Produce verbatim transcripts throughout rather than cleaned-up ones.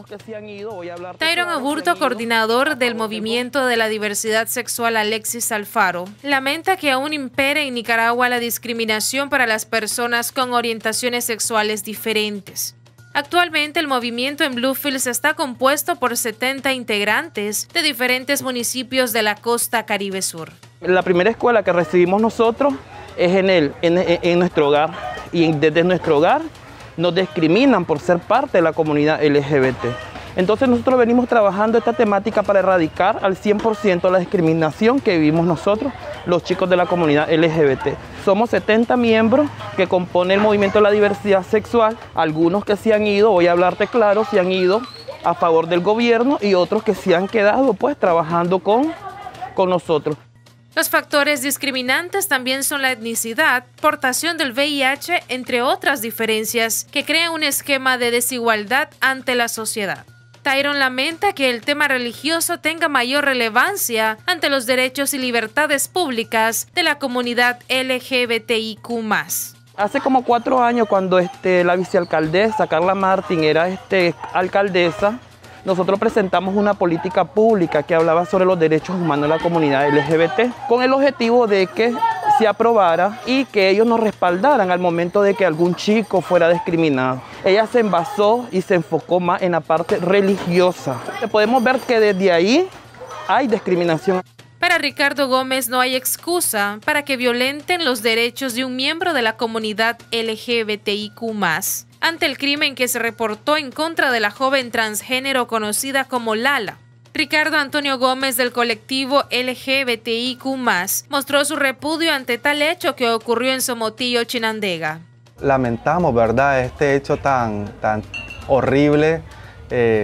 algunos que se han ido, voy a hablar. Tyron Aburto, coordinador del Movimiento de la Diversidad Sexual Alexis Alfaro, lamenta que aún impere en Nicaragua la discriminación para las personas con orientaciones sexuales diferentes. Actualmente el movimiento en Bluefields está compuesto por setenta integrantes de diferentes municipios de la costa Caribe Sur. La primera escuela que recibimos nosotros es en, el, en, en nuestro hogar, y desde nuestro hogar nos discriminan por ser parte de la comunidad L G B T. Entonces nosotros venimos trabajando esta temática para erradicar al cien por ciento la discriminación que vivimos nosotros, los chicos de la comunidad L G B T. Somos setenta miembros que componen el movimiento de la diversidad sexual, algunos que se han ido, voy a hablarte claro, se han ido a favor del gobierno y otros que se han quedado pues trabajando con, con nosotros. Los factores discriminantes también son la etnicidad, portación del V I H, entre otras diferencias que crean un esquema de desigualdad ante la sociedad. Tyron lamenta que el tema religioso tenga mayor relevancia ante los derechos y libertades públicas de la comunidad L G B T I Q más. Hace como cuatro años, cuando este, la vicealcaldesa Carla Martín era este, alcaldesa, nosotros presentamos una política pública que hablaba sobre los derechos humanos de la comunidad L G B T, con el objetivo de que se aprobara y que ellos nos respaldaran al momento de que algún chico fuera discriminado. Ella se envasó y se enfocó más en la parte religiosa. Podemos ver que desde ahí hay discriminación. Para Ricardo Gómez no hay excusa para que violenten los derechos de un miembro de la comunidad L G B T I Q más, ante el crimen que se reportó en contra de la joven transgénero conocida como Lala. Ricardo Antonio Gómez, del colectivo L G B T I Q más, mostró su repudio ante tal hecho que ocurrió en Somotillo, Chinandega. Lamentamos, ¿verdad?, este hecho tan, tan horrible, eh,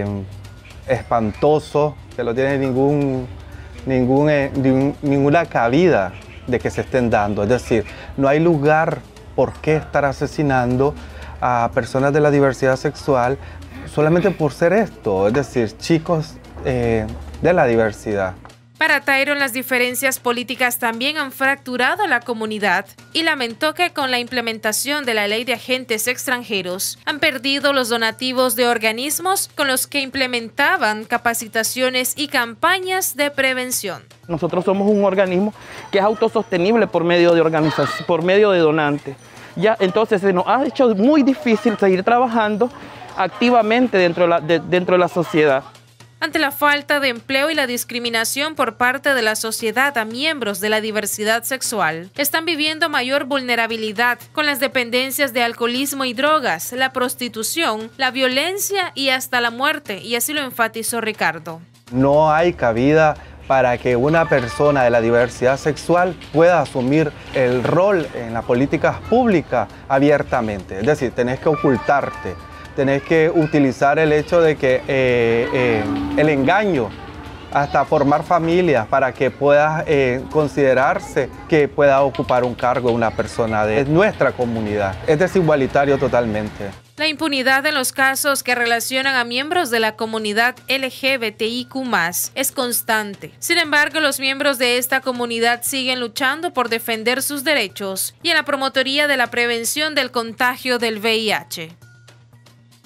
espantoso, que no tiene ningún, ningún, eh, ninguna cabida de que se estén dando. Es decir, no hay lugar por qué estar asesinando a personas de la diversidad sexual solamente por ser esto, es decir, chicos eh, de la diversidad. Para Tyron, las diferencias políticas también han fracturado la comunidad y lamentó que con la implementación de la ley de agentes extranjeros han perdido los donativos de organismos con los que implementaban capacitaciones y campañas de prevención. Nosotros somos un organismo que es autosostenible por medio de organización, por medio de donantes. Ya, entonces se nos ha hecho muy difícil seguir trabajando activamente dentro de la, de, dentro de la sociedad. Ante la falta de empleo y la discriminación por parte de la sociedad a miembros de la diversidad sexual, están viviendo mayor vulnerabilidad con las dependencias de alcoholismo y drogas, la prostitución, la violencia y hasta la muerte, y así lo enfatizó Ricardo. No hay cabida para que una persona de la diversidad sexual pueda asumir el rol en la política pública abiertamente. Es decir, tenés que ocultarte, tenés que utilizar el hecho de que eh, eh, el engaño, hasta formar familias para que pueda eh, considerarse que pueda ocupar un cargo una persona de nuestra comunidad. Es desigualitario totalmente. La impunidad en los casos que relacionan a miembros de la comunidad L G B T I Q más, es constante. Sin embargo, los miembros de esta comunidad siguen luchando por defender sus derechos y en la promotoría de la prevención del contagio del V I H.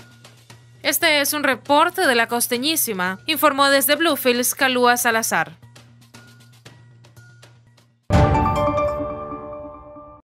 Este es un reporte de La Costeñísima, informó desde Bluefields Calúa Salazar.